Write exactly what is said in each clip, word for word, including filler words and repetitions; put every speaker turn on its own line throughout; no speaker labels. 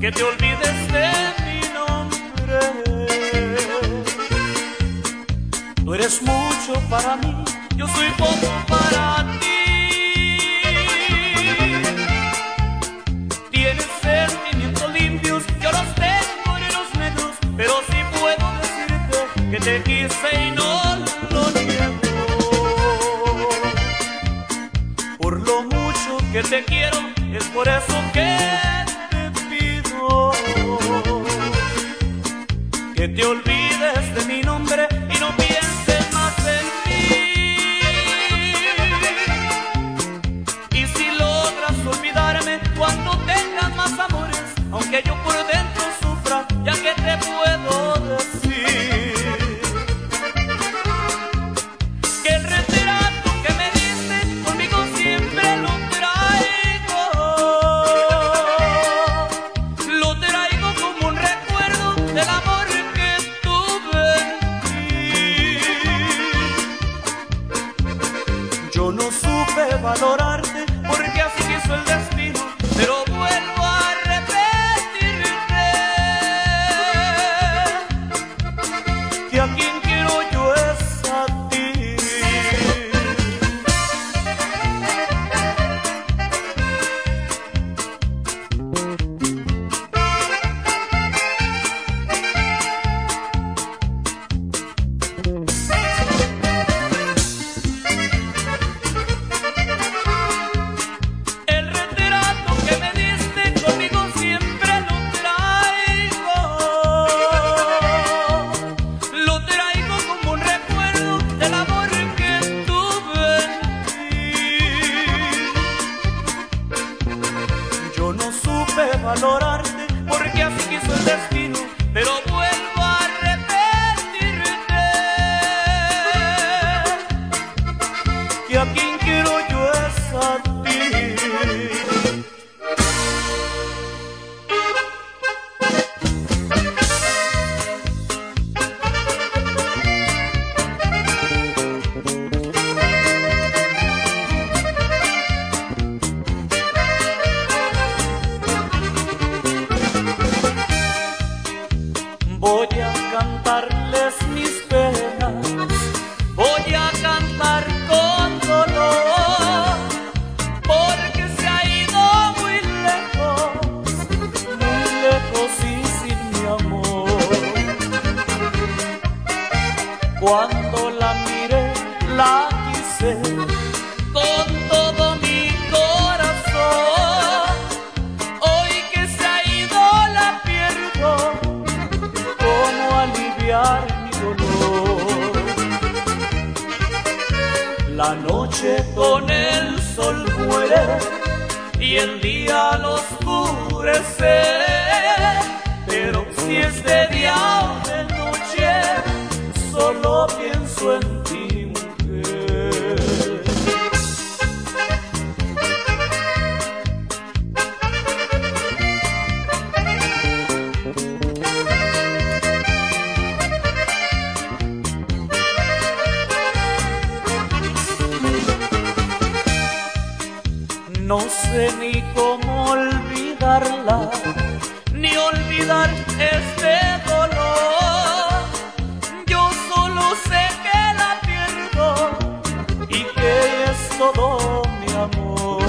que te olvides de mi nombre. Tú eres mucho para mí, yo soy poco para ti. Tienes sentimientos limpios, yo los tengo en los negros, pero sí puedo decirte que te quise y no lo niego. Por lo mucho que te quiero, es por eso que te pido que te olvides de mi nombre y no pienses más en mí. Y si logras olvidarme cuando tengas más amores, aunque yo por dentro sufra, ya que te puedo decir que el retrato que me diste conmigo siempre lo traigo. Lo traigo como un recuerdo del amor que tuve en ti. Yo no supe valorarte porque así quiso el destino, pero vuelvo a repetirte que a quien quiero yo es a ti. El retrato que me diste conmigo siempre lo traigo. Lo traigo como un recuerdo del amor que tuve en ti. Yo no supe valorarte porque así quiso el destino, pero vuelvo a repetirte que a quien quiero yo es a ti. Voy a cantarles mis penas, voy a cantar con dolor, porque se ha ido muy lejos, muy lejos y sin mi amor. Cuando la miré, la quise con todo mi corazón. Hoy que se ha ido la pierdo, ¿cómo aliviar mi dolor? La noche con el sol muere y el día lo oscurece, pero si es de día o de noche, solo pienso en ti, mujer. No sé ni cómo olvidarla, ni olvidar este dolor. Yo solo sé que la pierdo y que es todo mi amor.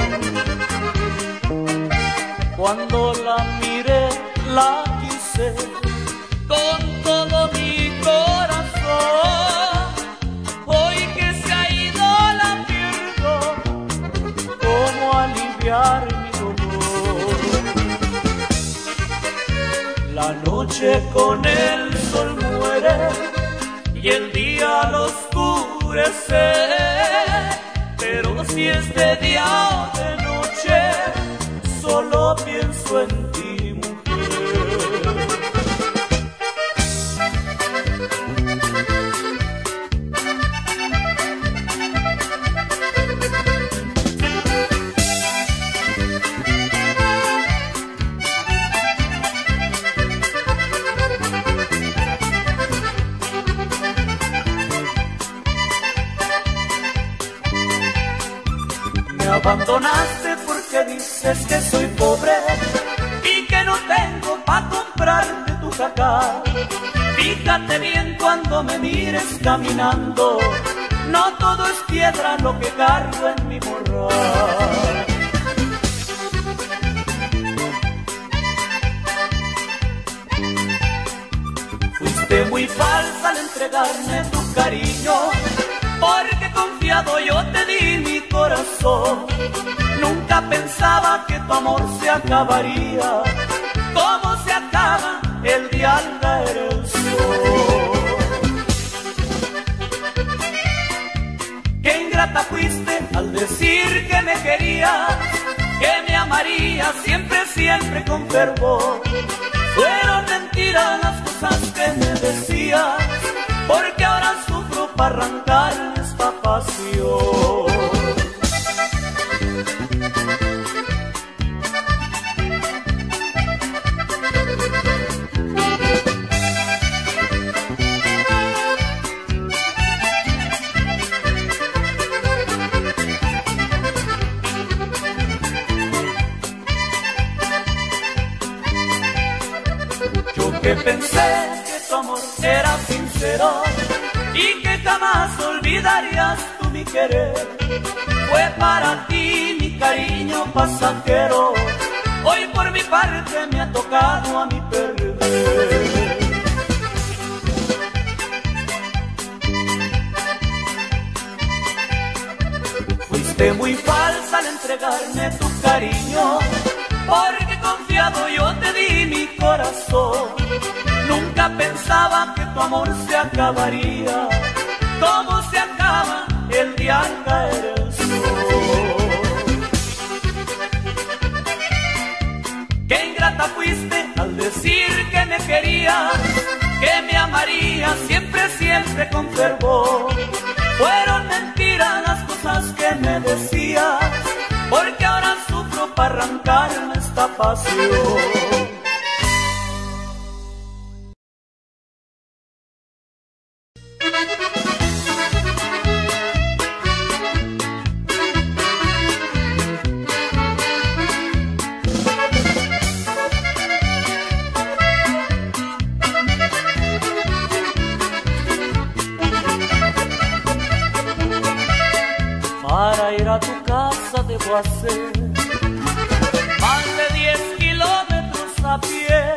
Cuando la miré, la quise con todo mi corazón. Hoy que se ha ido la pierdo, ¿cómo aliviar mi dolor? La noche con el sol muere y el día lo oscurece, pero si es de día o de noche, solo pienso en ti, mujer. Me abandonaste porque dices que soy pobre y que no te sacar. Fíjate bien cuando me mires caminando, no todo es piedra lo que cargo en mi morral. Fuiste muy falsa al entregarme tu cariño, porque confiado yo te di mi corazón. Nunca pensaba que tu amor se acabaría, como se acaba el día al caer el sol. Qué ingrata fuiste al decir que me querías, que me amarías siempre, siempre con fervor. Fueron mentiras las cosas que me decías, porque ahora sufro para arrancar esta pasión. Que pensé que tu amor era sincero y que jamás olvidarías tú mi querer. Fue para ti mi cariño pasajero, hoy por mi parte me ha tocado a mí perder. Fuiste muy falsa al entregarme tu cariño, porque confiado yo te di mi corazón. Nunca pensaba que tu amor se acabaría, como se acaba el día al caer el sol. Qué ingrata fuiste al decir que me querías, que me amarías siempre, siempre con fervor. Fueron mentiras las cosas que me decías, porque ahora sufro para arrancarme esta pasión. Para ir a tu casa debo hacer más de diez kilómetros a pie.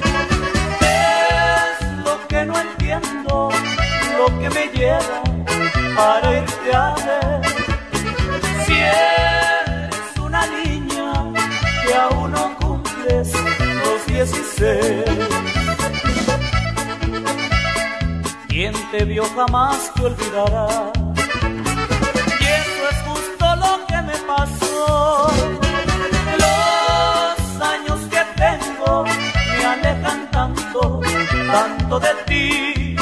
Es lo que no entiendo, lo que me lleva para irte a ver. Si eres una niña que aún no cumples los dieciséis, quien te vio jamás te olvidará. Pasó. Los años que tengo me alejan tanto, tanto de ti.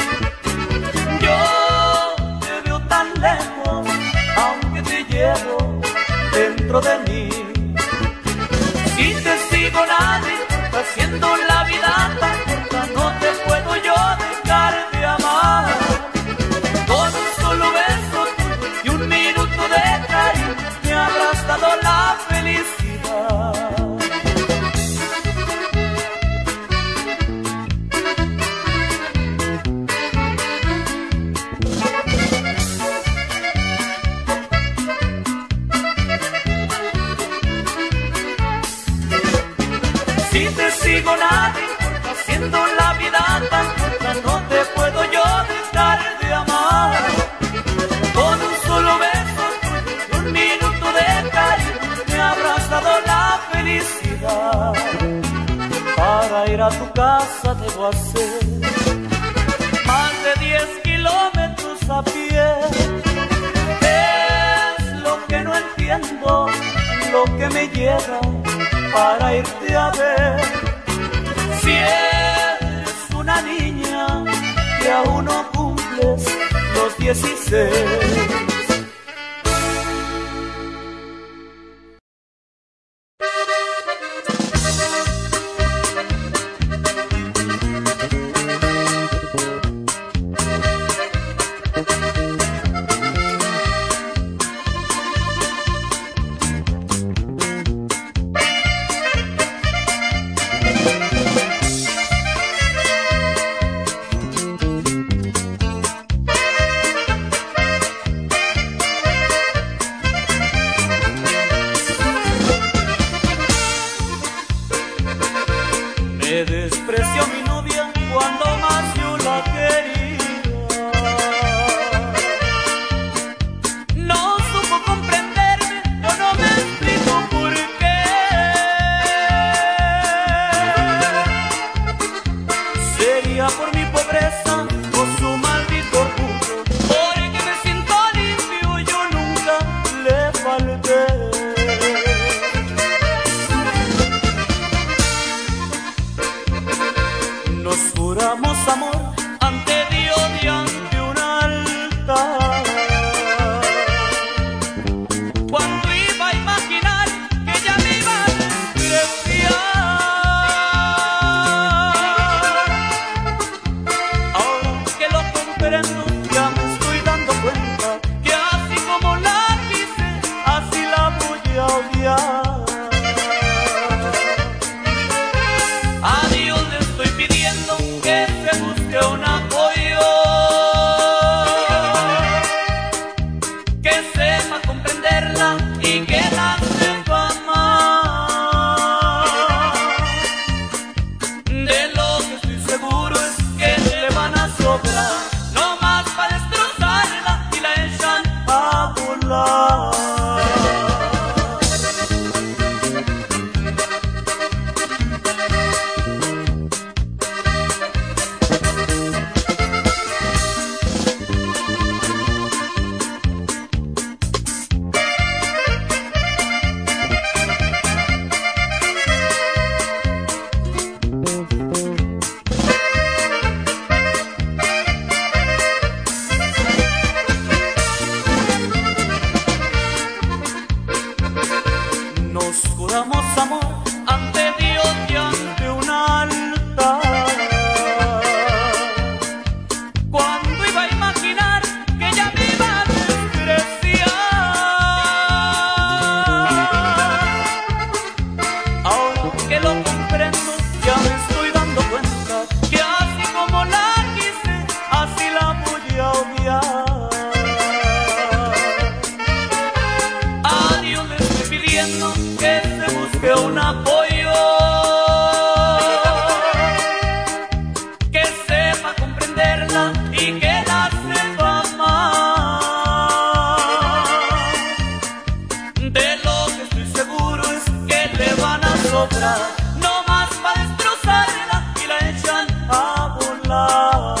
Yo te veo tan lejos, aunque te llevo dentro de mí. Si te sigo nadie, haciendo la vida tan corta, no te puedo yo dejar de amar. Con un solo beso y un minuto de cariño me habrás dado la felicidad. Si te sigo nadie, haciendo la vida tan corta, no te puedo yo dejar de amar. Con un solo beso y un minuto de cariño me habrás dado la felicidad. Para ir a tu casa debo hacer más de diez kilómetros a pie. Es lo que no entiendo, lo que me lleva para irte a ver. Si eres una niña que aún no cumples los dieciséis. volar.
Juramos amor ante Dios y ante un altar. Cuando iba a imaginar que ella me iba a despreciar, ahora que lo comprendo ya me estoy dando cuenta que así como la quise, así la voy a odiar. A Dios le estoy pidiendo que busque un apoyo, que sepa comprenderla y que la sepa amar. De lo que estoy seguro es que le van a sobrar, no más para destrozarla y la echan a volar.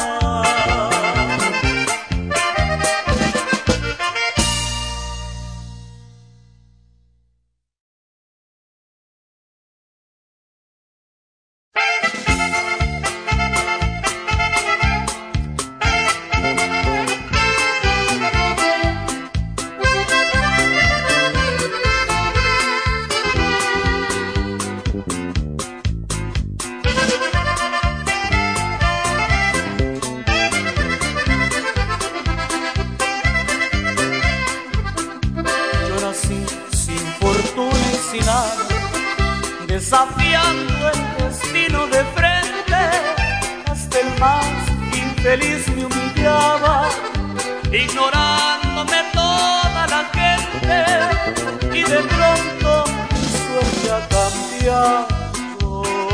Sin fortuna y sin nada, desafiando el destino de frente, hasta el más infeliz me humillaba, ignorándome toda la gente, y de pronto mi suerte ha cambiado,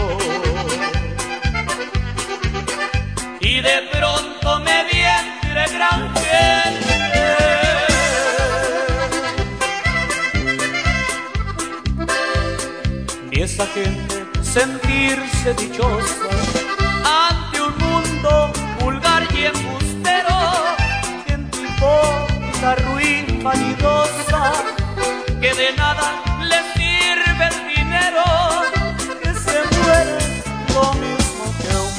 y de pronto me vi entre gran gente. Y esa gente sentirse dichosa ante un mundo vulgar y embustero, gente hipócrita, ruin, vanidosa, que de nada le sirve el dinero, que se muere lo mismo que un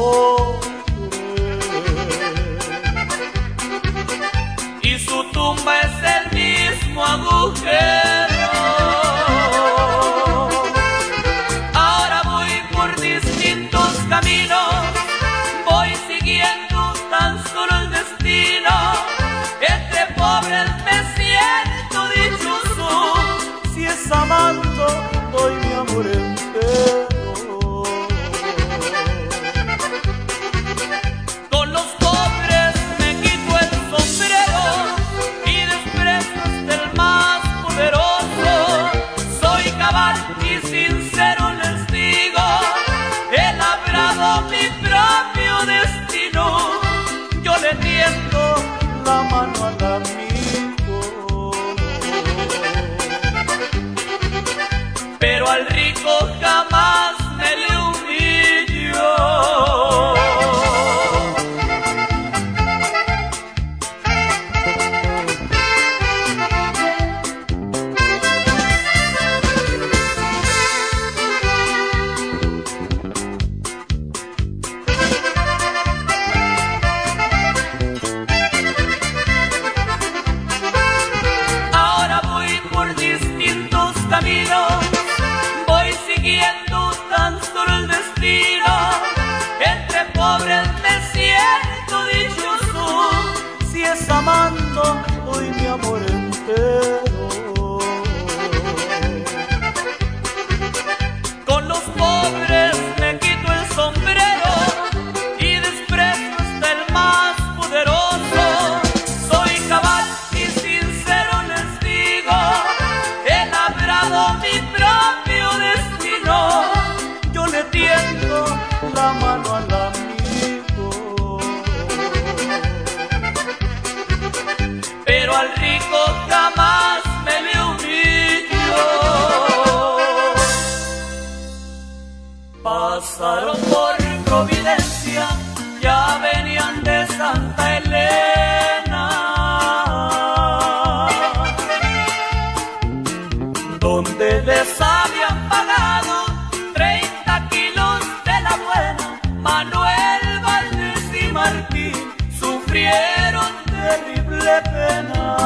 pobre, y su tumba es el mismo agujero. Caminos, voy siguiendo tan solo el destino. Entre pobres me siento dichoso, si es amando doy mi amor entero. Con los pobres me quito el sombrero y desprecio hasta el más poderoso. Soy cabal y sincero, les digo, he labrado mi propio destino. Yo le tiendo la mano al amigo, pero al rico jamás me le humillo. Caminos, voy siguiendo tan solo el destino. Entre pobres me siento dichoso, si es amando doy mi amor entero. Con los pobres me quito el sombrero y desprecio hasta el más poderoso. Soy cabal y sincero, les digo, he labrado mi propio destino. Yo le tiendo la mano al amigo, pero al rico jamás pasaron por Providencia, ya venían de Santa Elena, donde les habían pagado treinta kilos de la buena. Manuel Valdés y Martín sufrieron terrible pena.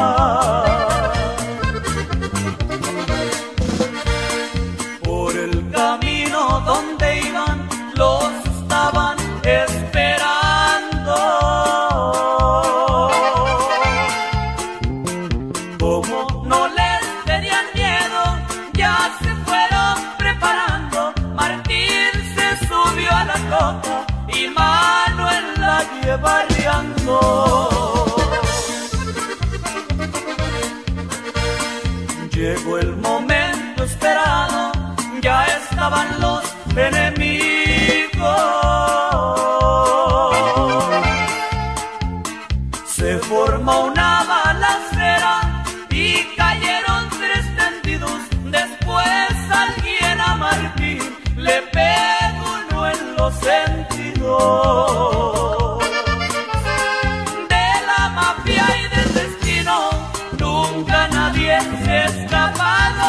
Por el camino donde iban los estaban esperando. Como no les tenían miedo, ya se fueron preparando. Martín se subió a la troca y Manuel la lleva arriando. Llegó el momento esperado, ya estaban los enemigos. Se formó una balacera y cayeron tres tendidos. Después alguien a Martín le pegó uno en los sentidos. De la mafia y del destino nunca nadie se ha escapado.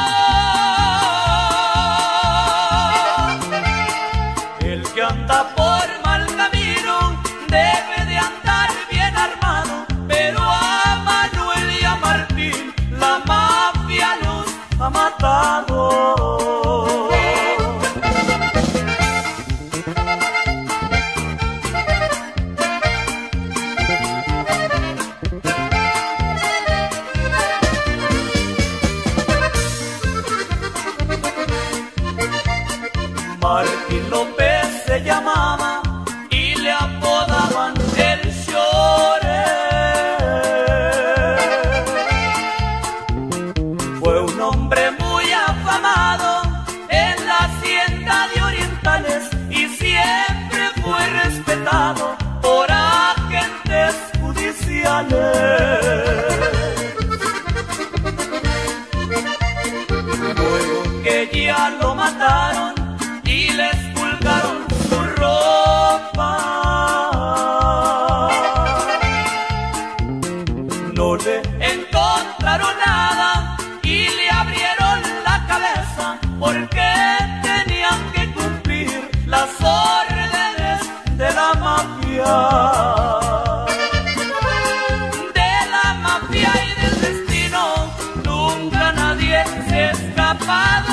El que anda por mal camino debe de andar bien armado, pero a Manuel y a Martín la mafia los ha matado. Martín López se llamaba y le apodaban el Chore. Fue un hombre muy afamado en la hacienda de Orientales y siempre fue respetado por agentes judiciales. Luego que ya lo mataron y les pulgaron su ropa, no le encontraron nada y le abrieron la cabeza porque tenían que cumplir las órdenes de la mafia. De la mafia y del destino nunca nadie se ha escapado.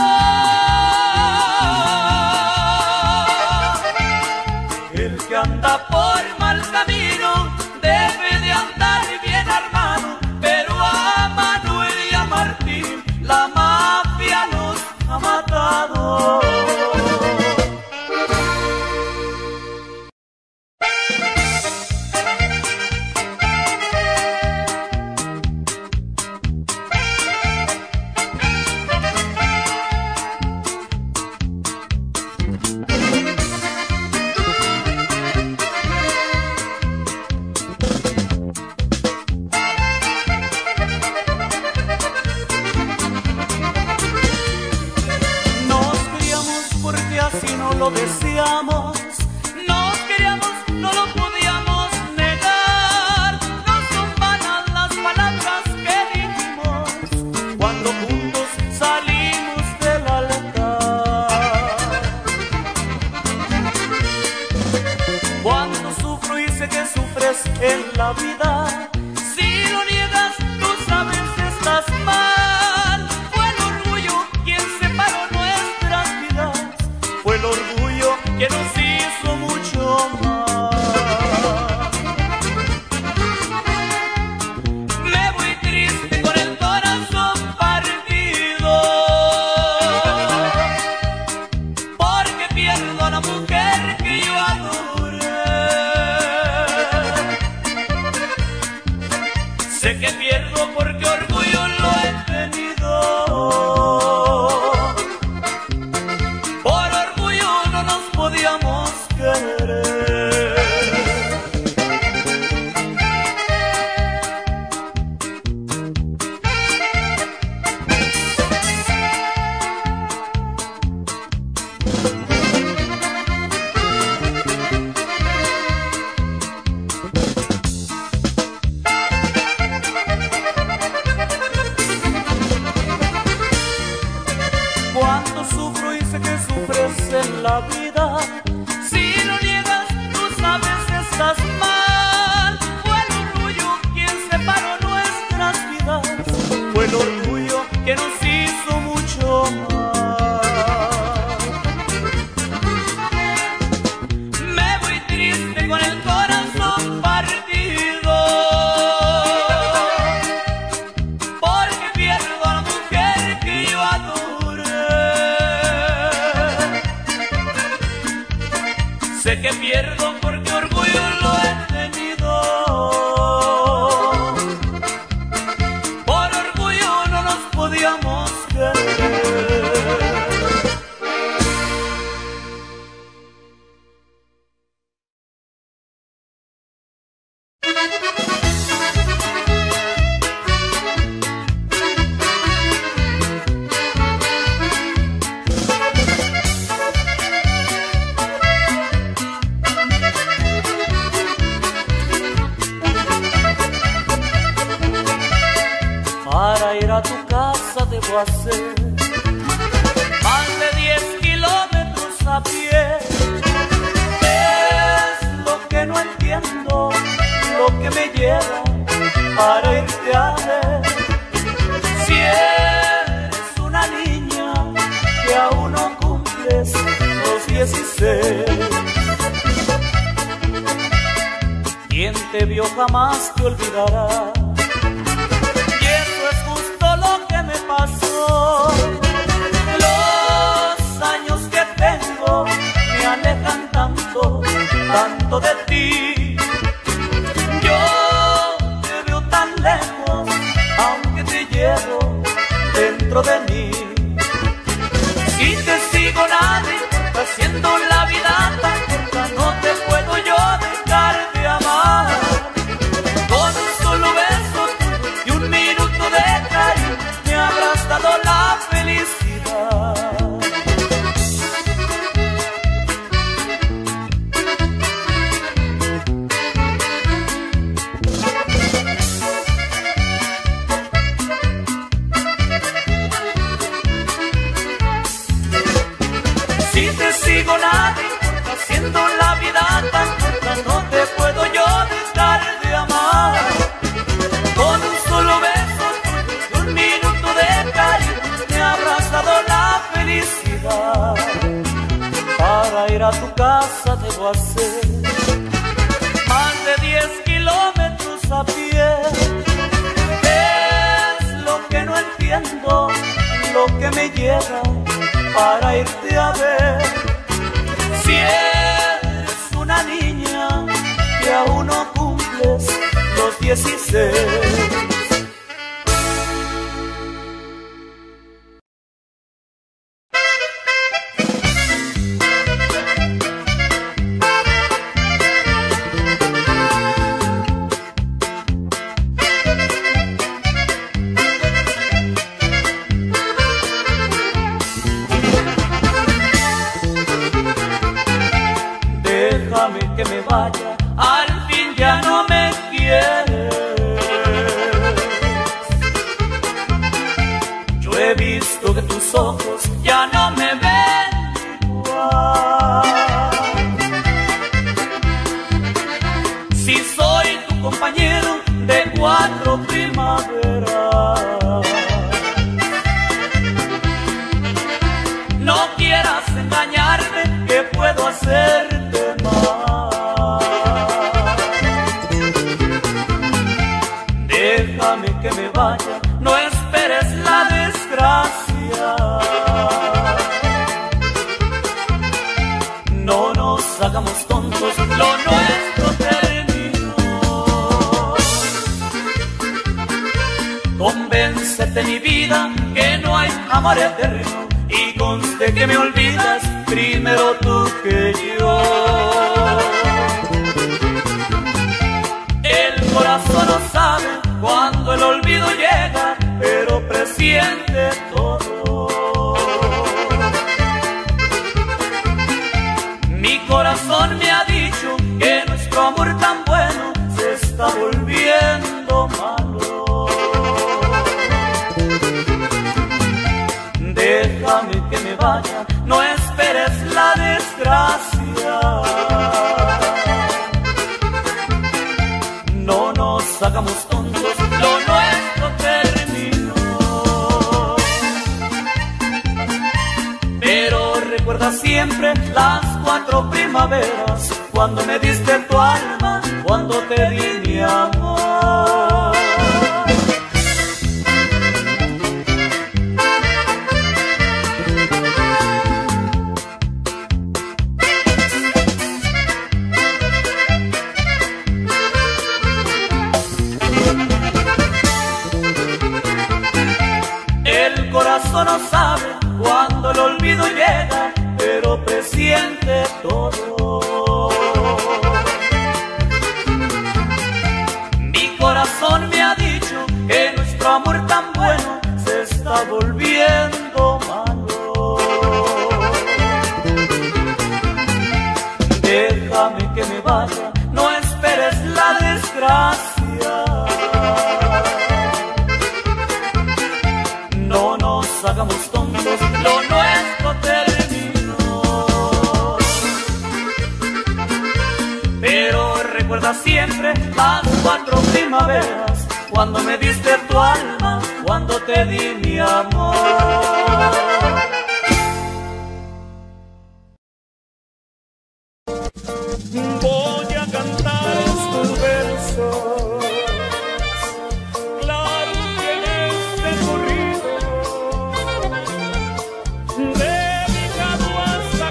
El que anda por mal camino debe de andar bien armado, pero a Manuel y a Martín la mafia los ha matado.
la vida. Si lo niegas, tú sabes que estás mal. Fue el orgullo quien separó nuestras vidas. Fue el orgullo que nos hizo mucho mal. Me voy triste con el corazón partido, porque pierdo a la mujer que yo adoré. Sé que pierdo porque orgullo lo he tenido. Por orgullo no nos podíamos querer. Para ir a tu casa debo hacer más de diez kilómetros a pie. Es lo que no entiendo, lo que me lleva para irte a ver. Si eres una niña que aún no cumples los dieciséis, quien te vio jamás te olvidará. Lo que me pasó, los años que tengo me alejan tanto, tanto de ti. Yo te veo tan lejos, aunque te llevo dentro de mí. Si te sigo nadie, haciendo la vida tan corta, no te puedo yo dejar de amar. Con un solo beso y un minuto de cariño me habrás dado la felicidad. Si te sigo nadie, haciendo la vida tan corta, no te puedo yo dejar de amar. Con un solo beso y un minuto de cariño me habrás dado la felicidad. Para ir a tu casa debo hacer más de diez kilómetros a pie. Es lo que no entiendo, lo que me lleva para irte a ver. Si eres una niña que aún no cumples los dieciséis. Déjame que me vaya, al fin ya no me quieres. Yo he visto que tus ojos ya no me ven igual. Si soy tu compañero de cuatro primaveras, no quieras engañarme, que puedo hacerte mal. Déjame que me vaya, no esperes la desgracia. No nos hagamos tontos, lo nuestro terminó. Convéncete, mi vida, que no hay amor eterno, y conste que me olvidas primero tú que yo. El corazón no sabe cuando el olvido llega, pero presiente todo. Mi corazón me ha dicho que nuestro amor tan bueno se está volviendo malo. Déjame que me vaya, no esperes la desgracia. desgracia. No nos hagamos tontos, lo nuestro terminó. Pero recuerda siempre las cuatro primaveras, cuando me diste tu alma, cuando te di mi amor. El corazón no sabe cuando el olvido llega, pero presiente todo. Mi corazón me ha dicho que nuestro amor tan bueno se está volviendo malo. Déjame que me vaya, no esperes la desgracia. No nos hagamos tontos, lo nuestro terminó. Pero recuerda siempre las cuatro primaveras, cuando me diste tu alma, cuando te di mi amor. Voy a cantar estos versos, claro que en este corrido, dedicado a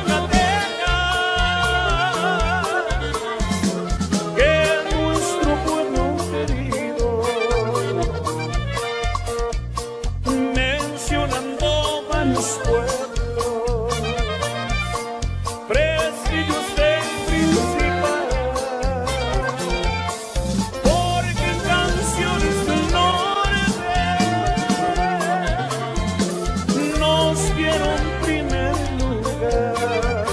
Zacatecas, que es nuestro pueblo querido, mencionando varios pueblos, presidios de principal, porque en canciones del norte nos dieron primer lugar.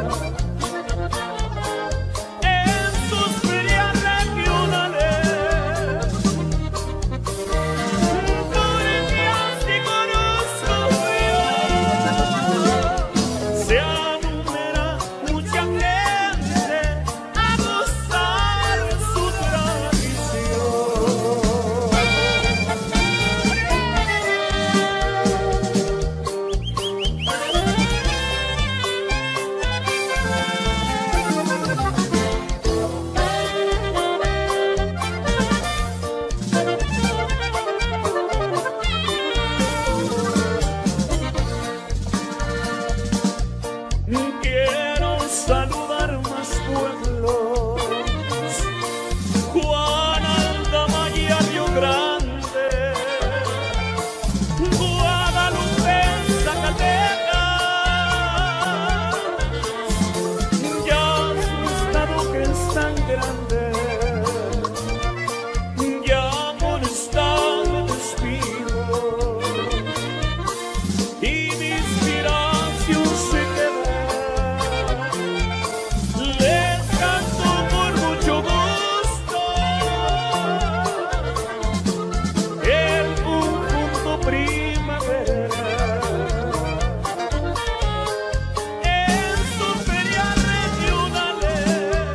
En sus ferias regionales, Corrientes y conozco yo, se anumera mucha gente a gozar su Quiero saludar más pueblos, Juan, Aldama y Río Grande, Guadalupe, Zacatecas, ya su estado que es tan grande, ya por estar me despido y mi inspiración se queda. Les canto por mucho gusto el conjunto primavera. En sus ferias regionales,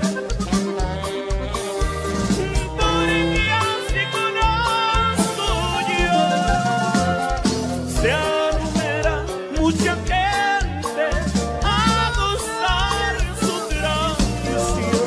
Corrientes y conozco yo, se anumera mucha gente a gozar su tradición.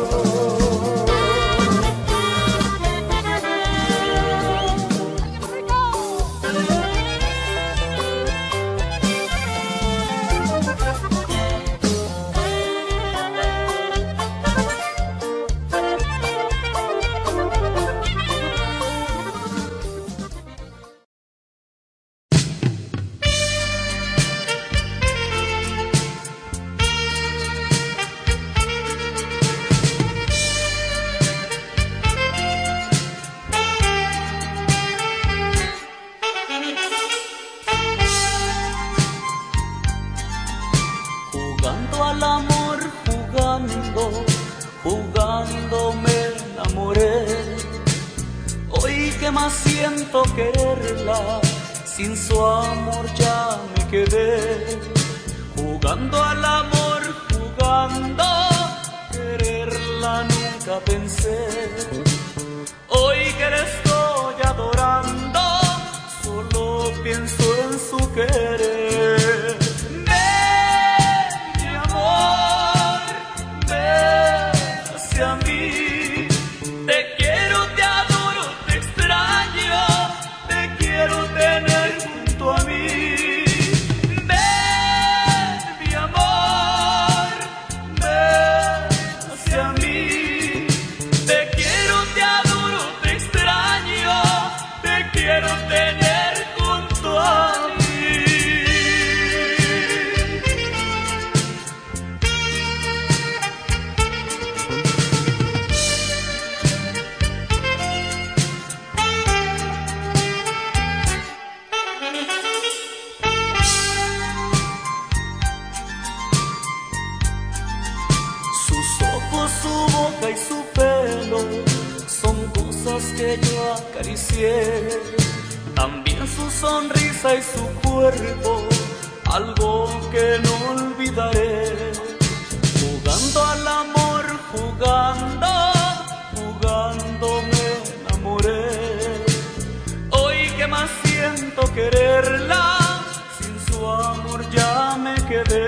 Jugando al amor, jugando, jugando me enamoré. Hoy que más siento quererla, sin su amor ya me quedé. Jugando al amor, jugando jugando, quererla nunca pensé. Hoy que la estoy adorando, solo pienso en su querer. Ven, mi amor, ven hacia mí. Te quiero, te adoro, te extraño, te quiero tener junto a mí. Ven, mi amor, ven hacia mí. Te quiero, te adoro, te extraño, te quiero tener junto a mí. Sus ojos, su boca y su pelo son cosas que yo acaricié. También su sonrisa y su cuerpo, algo que no olvidaré. Jugando al amor, jugando, jugando me enamoré. Hoy que más siento quererla, sin su amor ya me quedé.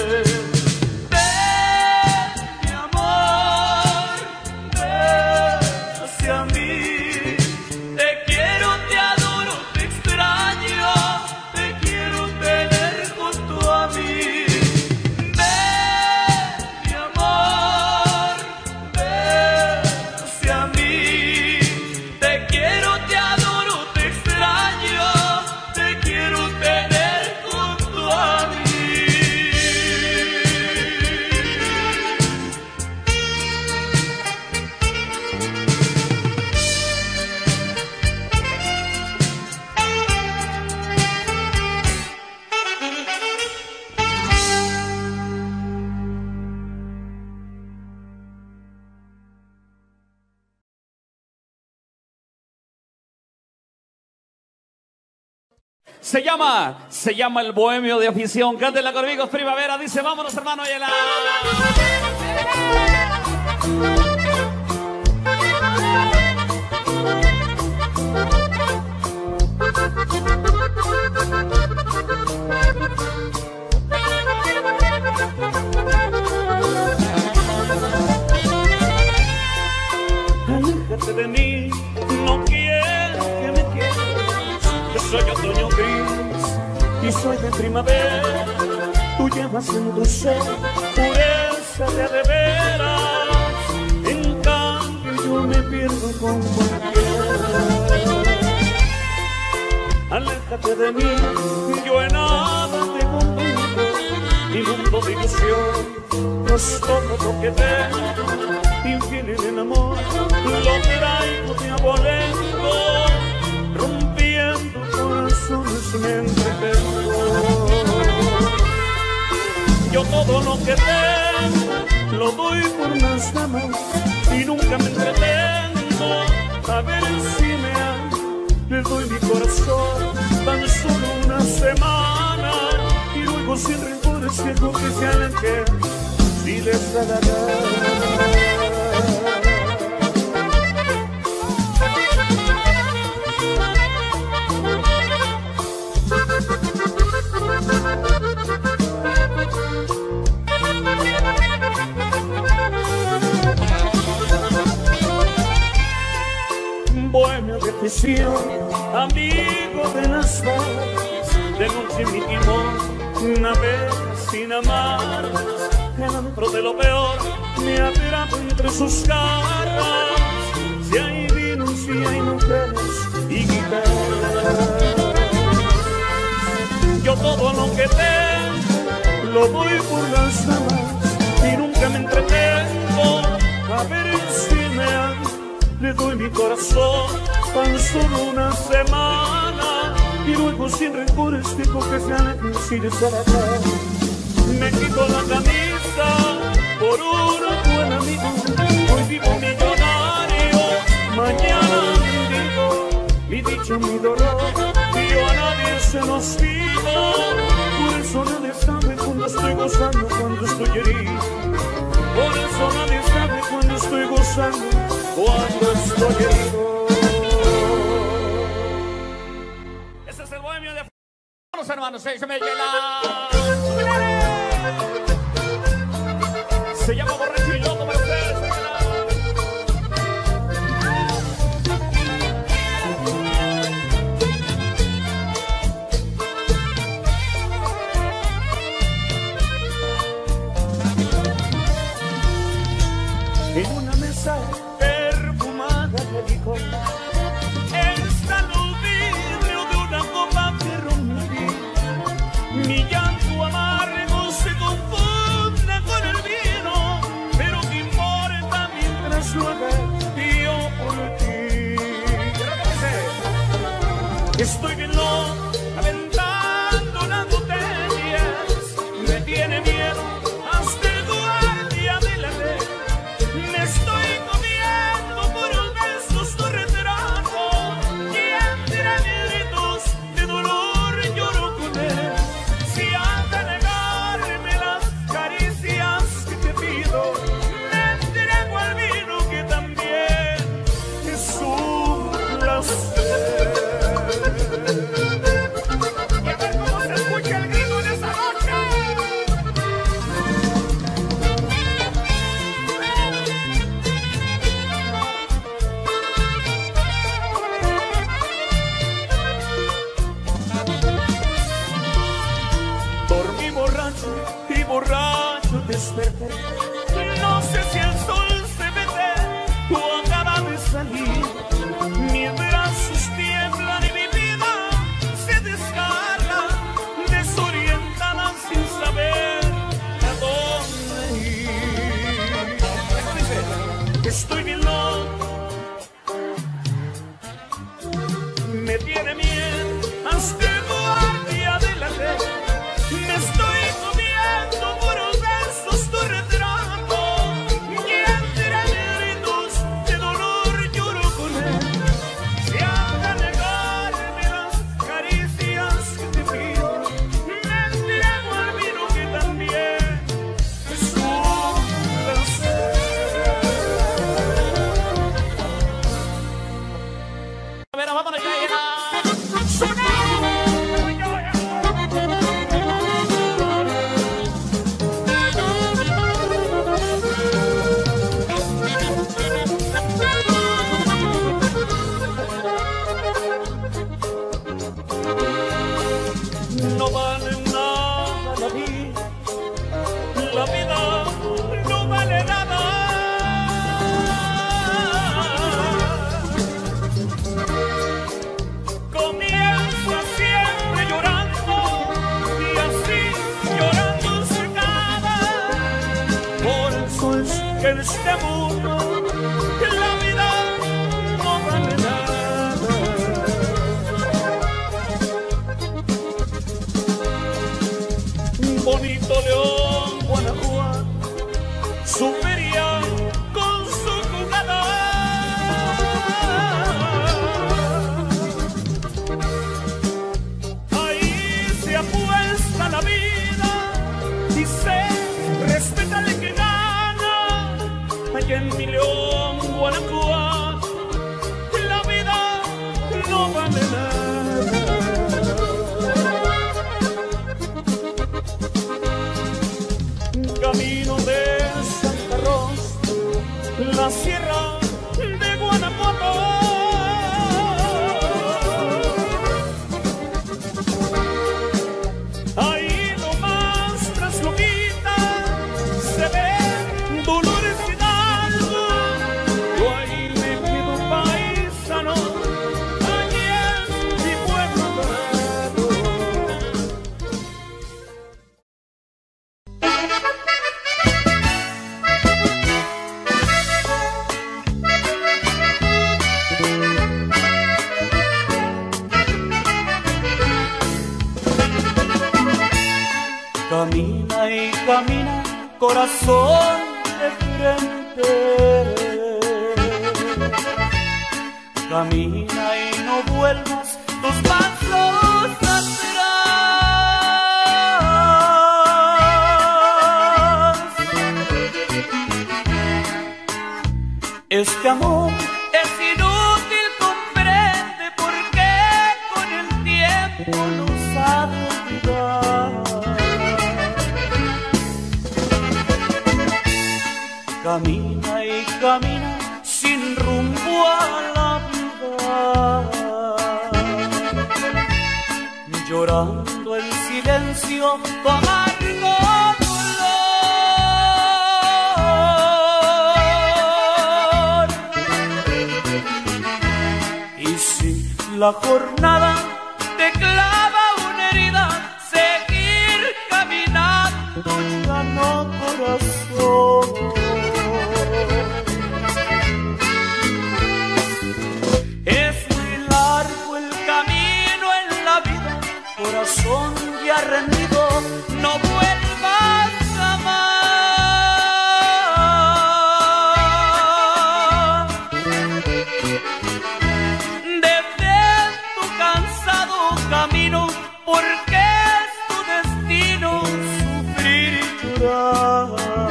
Se llama, se llama El Bohemio de Afición. Cántela conmigo, Primavera. Dice, vámonos, hermano, y la...
Aléjate de mí, no quiero que me quieras. Yo soy otoño gris y soy de primavera. Tú llevas en tu ser pureza de de veras. En cambio yo me pierdo con cualquiera. Aléjate de mí, yo en nada te convivo. Mi mundo de ilusión no es todo lo que tengo. Infiel en el amor, lo traigo diabolento, rompiendo corazones me entretengo. Yo todo lo que tengo lo doy por las damas y nunca me entretengo. A ver si me amo, le doy mi corazón tan solo una semana y luego sin rencores dejo que se aleje si les da la gana. Bohemio de afición, amigo de las balas, de noche mi timón, navega sin amar. El antro de lo peor me atrapa entre sus garras. Si hay vino, si hay mujeres y guitarras. Yo todo lo que tengo lo doy por las damas y nunca me entretengo. A ver si me amo, le doy mi corazón tan solo una semana y luego sin rencores digo que se alejen sin estar acá. Me quito la camisa por un buen amigo, hoy vivo millonario, mañana mendigo, mi dicho, mi dolor, y yo a nadie se los digo, por eso nadie sabe con cuando estoy gozando, cuando estoy herido. Por eso nadie sabe cuando estoy gozando, cuando estoy herido.
Ese es el bohemio de los hermanos, se me llena. Se llama Borracho y Loco para ustedes.
En una mesa perfumada de licor está el vidrio de una copa que rompí. Mi llanto amargo se confunde con el vino, pero qué importa mientras lo haga yo por ti. Estoy bien loco, aventando las botellas, me tiene miedo hasta el guardia de la ley. Me estoy comiendo por los besos tu retrato y entre gritos de dolor lloro con él. Si has de negarme las caricias que te pido, me entrego al vino que también es un placer. Y a ver cómo se escucha el grito de esa noche. Dormí borracho y borracho desperté. No sé si el sol se mete o acaba de salir. Mis brazos tiemblan y mi vida se descarga, desorientada sin saber a dónde ir. Estoy bien loco, me tiene miedo hasta el guardia de la ley. Me estoy comiendo por los besos tu retrato y entre gritos de dolor lloro con él. Si haga negarme las caricias que te pido, me entrego al vino que también es un placer.
A ver, vámonos ya, ya.
No vale nada la vida, la vida no vale nada. Comienza siempre llorando y así llorando se acaba. Por eso es que en este mundo la vida no vale nada. Bonito León, Guanajuato, su feria con su jugada. Ahí se apuesta la vida y se respeta el que gana. Allá en mi León, Guanajuato, la vida no vale nada. Camino de Santa Rosa, la sierra de Guanajuato. Ahí nomás tras Lomita se ve Dolores Hidalgo. Yo ahí me quedo paisano, allí es mi pueblo dorado. Camina y camina, corazón de frente. Camina y no vuelvas tus pasos atrás. este amor es inútil, comprende por qué con el tiempo nos ha de olvidar. Camina y camina sin rumbo a la vida, llorando en silencio tu amargo dolor. Y si la jornada te clava una herida, seguir caminando ya no, corazón. Es muy largo el camino en la vida, corazón ya rendido, no vuelvas jamás. Detén tu cansado camino, porque es tu destino sufrir y llorar.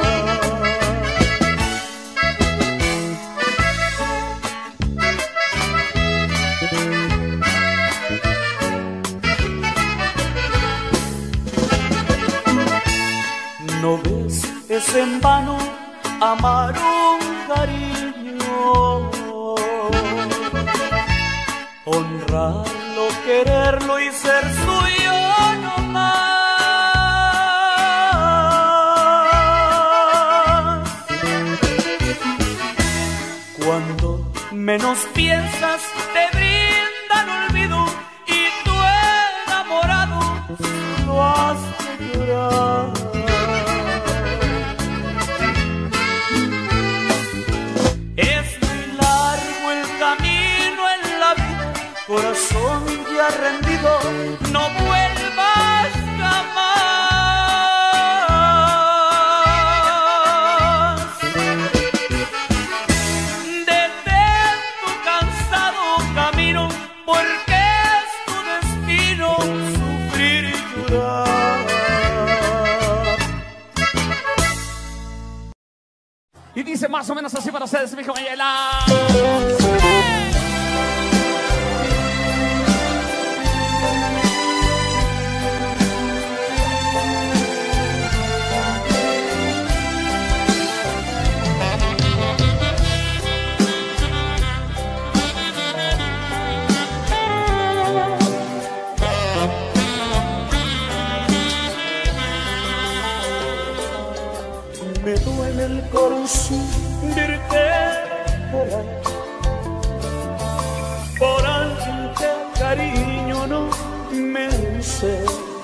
¿No ves? Es en vano amar un cariño, honrarlo, quererlo y ser suyo no más. Cuando menos piensas te brindan olvido y tu enamorado lo hace llorar. Corazón ya rendido, no vuelvas jamás. Detén tu cansado camino, porque es tu destino sufrir y llorar.
Y dice más o menos así para ustedes, mi hijo Mayela.
Me duele el corazón verte llorar por alguien que cariño no merece,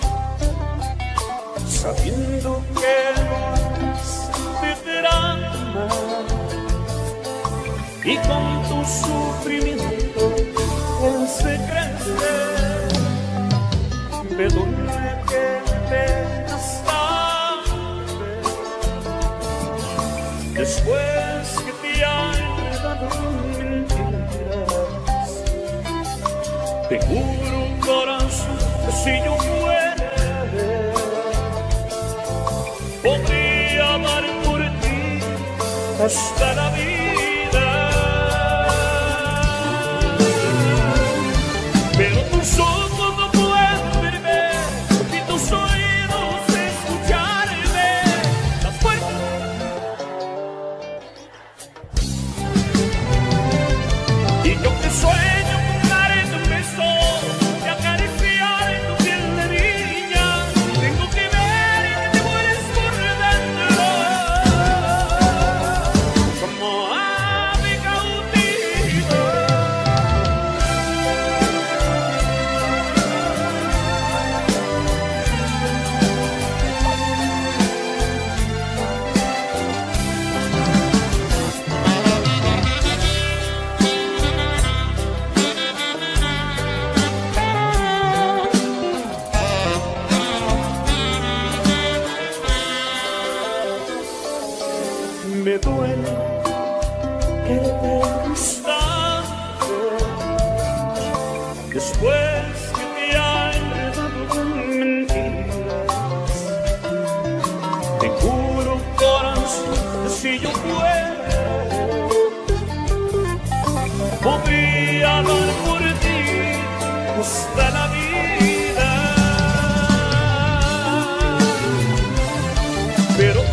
sabiendo que no es de drama y con tu sufrimiento él se crece. Me duele que penas después que te han dado mentiras. Te juro, corazón, que si yo fuera podría dar por ti hasta la vida. Pero tus ojos no pueden verme, ni tus oídos escucharme. Las puertas y yo que sueño con darte un beso y acariciar tu piel de niña, tengo que ver que te mueres por dentro. Como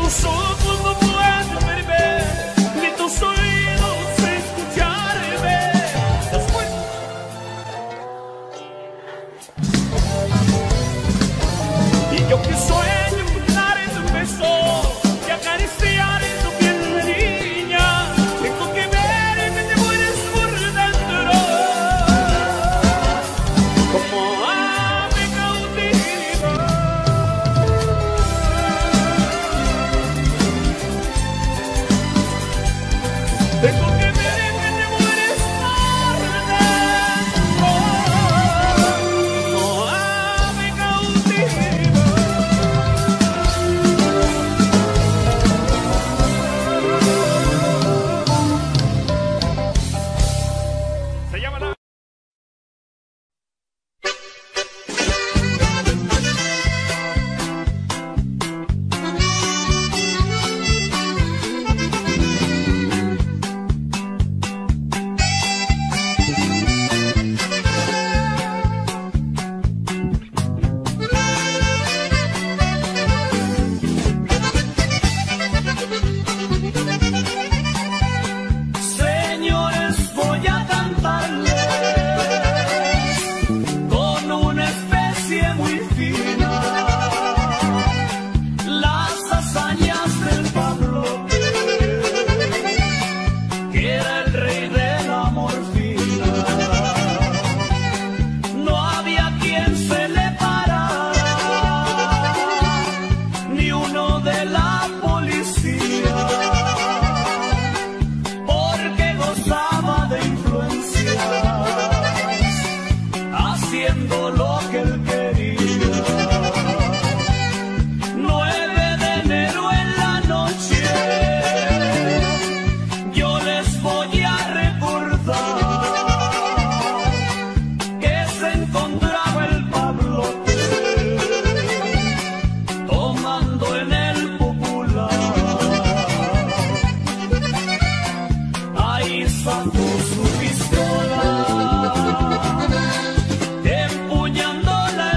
tus ojos no pueden verme, ni tus oídos escucharme. Después y yo que sueño dar en un beso y acariciar en tu piel de niña, tengo que ver que te mueres por dentro como ave cautiva. Tengo que ver que te mueres por dentro como ave cautiva. Se llama la... Señores, voy a cantarles con una especie muy fina las hazañas del Pablote, que era el rey de la morfina. No había quien se le parara, ni uno de la policía, porque gozaba de influencias, haciendo lo que él quería. Nueve de enero en la noche, yo les voy a recordar que se encontraba el Pablote tomando en el Popular. Ahí sacó su pistola, empuñándola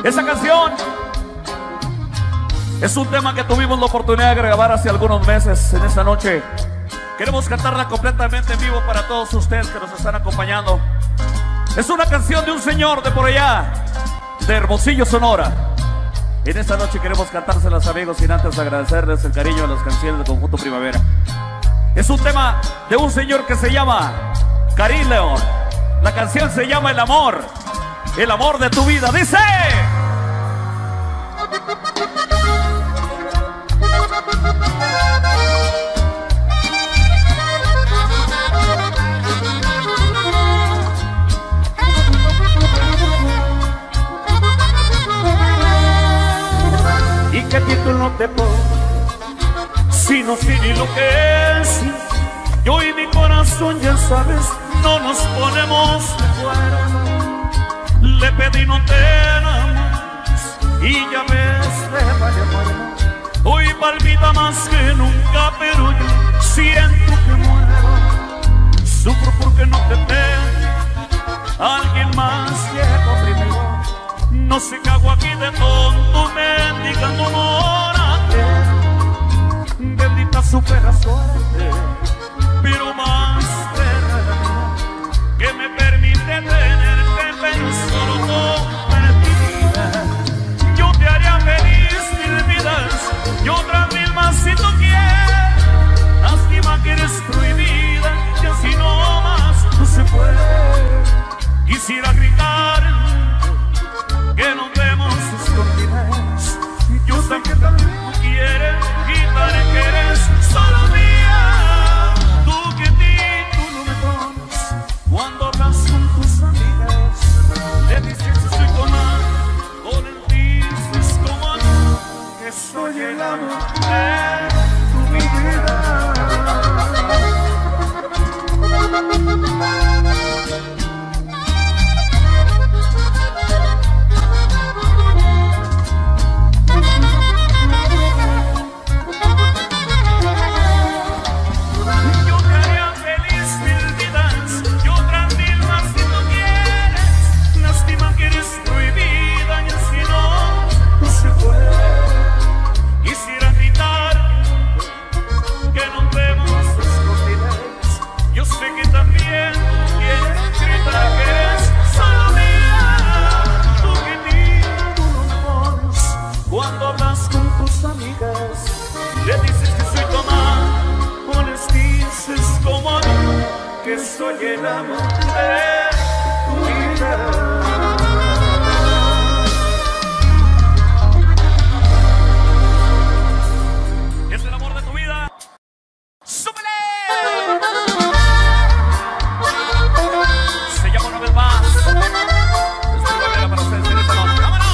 Esa canción es un tema que tuvimos la oportunidad de grabar hace algunos meses. En esta noche queremos cantarla completamente en vivo para todos ustedes que nos están acompañando. Es una canción de un señor de por allá, de Hermosillo, Sonora. En esta noche queremos cantárselas, amigos, sin antes agradecerles el cariño a las canciones del Conjunto Primavera. Es un tema de un señor que se llama Karim León. La canción se llama El Amor, el amor de tu vida. Dice:
¿y qué título te pongo? Si no sé ni lo que es. Yo y mi corazón, ya sabes, no nos ponemos de acuerdo. Le pedí no te enamores y ya ves, le vaya amargo. Hoy palpita más que nunca, pero yo siento que muero. Sufro porque no te tengo, alguien más llegó primero. No sé qué hago aquí de tonto, mendigando amor a ti. Bendita supera suerte, pero más verdad que me permite tenerte, pero solo compartida. Yo te haría feliz mil vidas y otras mil más si tú quieres. Lástima que eres prohibida y así no más no se puede. Quisiera gritar que nos vemos escondidas. Yo sé que también tú quieres, quitar que eres solo mía. Tú que título me pones cuando hablas con tus amigas. Le dices que soy tu amor, con el dices como no, que soy el amor de tu vida. Le dices que soy tu amor, con les dices como no, que soy el amor de tu vida. Es el amor de tu vida. ¡Súbele! Se llama una vez más. Estoy volviendo para ustedes en esta noche. ¡Vámonos!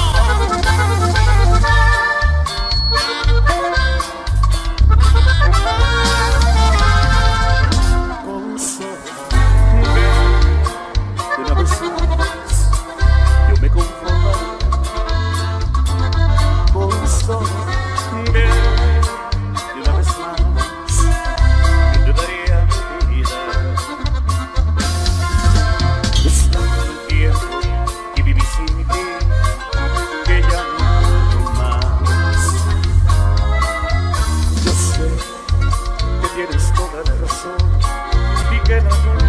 Tienes toda la razón y que la